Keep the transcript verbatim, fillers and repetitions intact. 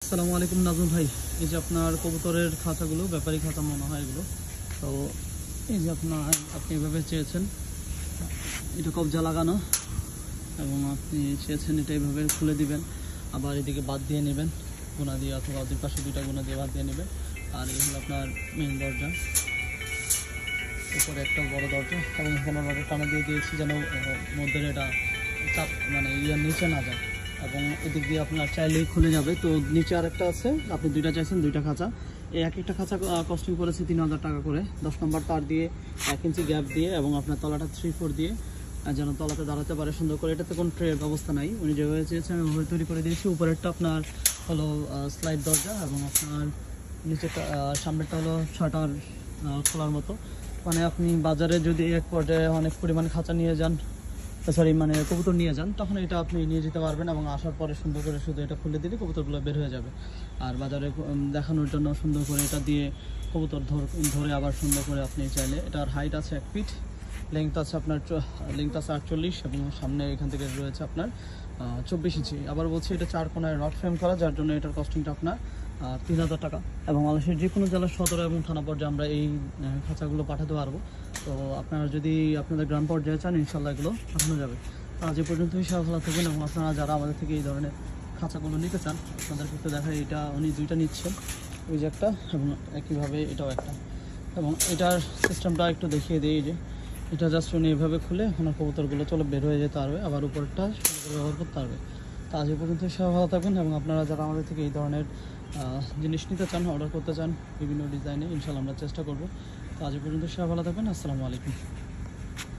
আসসালামু আলাইকুম নাজমুল ভাই। এই যে আপনার কবুতরের খাঁচাগুলো ব্যাপারী খাঁচা মনে হয় এগুলো। তো এই যে আপনার আপনি এভাবে চেয়েছেন, এটা কবজা লাগানো, এবং আপনি চেয়েছেন এটা এইভাবে খুলে দিবেন, আবার এদিকে বাদ দিয়ে নেবেন গোনা দিয়ে, অথবা দুই পাশে দুইটা গোনা দিয়ে বাদ দিয়ে নেবেন। আর এই হলো আপনার মেন দরজা, উপরে একটা বড় দরজা, এবং কোনোভাবে টানা দিয়ে দিয়েছি যেন মধ্যে এটা চাপ মানে ইয়ার নিচে না যায়, এবং এদিক দিয়ে আপনার চাইলেই খুলে যাবে। তো নিচে আরেকটা আছে, আপনি দুইটা চাইছেন, দুইটা খাঁচা। এই এক একটা খাঁচা কস্টিং করেছে তিন হাজার টাকা করে, দশ নম্বর তার দিয়ে এক ইঞ্চি গ্যাপ দিয়ে, এবং আপনার তলাটা থ্রি ফোর দিয়ে যেন তলাতে দাঁড়াতে পারে সুন্দর করে। এটাতে কোনো ট্রের ব্যবস্থা নাই, উনি যেভাবে চেয়েছেন আমি ওভাবে তৈরি করে দিয়েছি। উপরেরটা আপনার হলো স্লাইড দরজা, এবং আপনার নিচেরটা সামনেরটা হলো শাটার খোলার মতো। মানে আপনি বাজারে যদি এক পর্যায়ে অনেক পরিমাণে খাঁচা নিয়ে যান, সরি মানে কবুতর নিয়ে যান, তখন এটা আপনি নিয়ে যেতে পারবেন, এবং আসার পরে সুন্দর করে শুধু এটা খুলে দিলে কবুতরগুলো বের হয়ে যাবে। আর বাজারে দেখানোর জন্য সুন্দর করে এটা দিয়ে কবুতর ধরে আবার সুন্দর করে আপনি চাইলে। এটার হাইট আছে এক ফিট, লেংথ আছে আপনার লেংথ আছে আটচল্লিশ, এবং সামনে এখান থেকে রয়েছে আপনার চব্বিশ ইঞ্চি। আবার বলছি এটা চার কোনায় রড ফ্রেম করা, যার জন্য এটার কস্টিংটা আপনার তিন হাজার টাকা। এবং বাংলাদেশের যে কোনো জেলার সদর এবং থানা পর্যায়ে আমরা এই খাঁচাগুলো পাঠাতে পারবো। তো আপনারা যদি আপনাদের গ্রাম পর্যায়ে চান, ইনশাল্লাহ এগুলো পাঠানো যাবে। আজ এ পর্যন্তই, সবাই ভালো থাকবেন। এবং আপনারা যারা আমাদের থেকে এই ধরনের খাঁচাগুলো নিতে চান, আপনাদেরকে একটু দেখায়। এটা উনি দুইটা নিচ্ছেন, ওই যে একটা, এবং একইভাবে এটাও একটা। এবং এটার সিস্টেমটা একটু দেখিয়ে দিই। যে এটা জাস্ট উনি এভাবে খুলে ওনার কবুতরগুলো চলে বের হয়ে যেতে পারবে, আবার উপরটা সুন্দর ব্যবহার করতে পারবে। তো আজ এ পর্যন্ত, সবাই ভালো থাকবেন। এবং আপনারা যারা আমাদের থেকে এই ধরনের জিনিস নিতে চান, অর্ডার করতে চান বিভিন্ন ডিজাইনে, ইনশাল্লাহ আমরা চেষ্টা করবো। তো আজ এ পর্যন্ত, সবাই ভালো থাকবেন। আসসালামু আলাইকুম।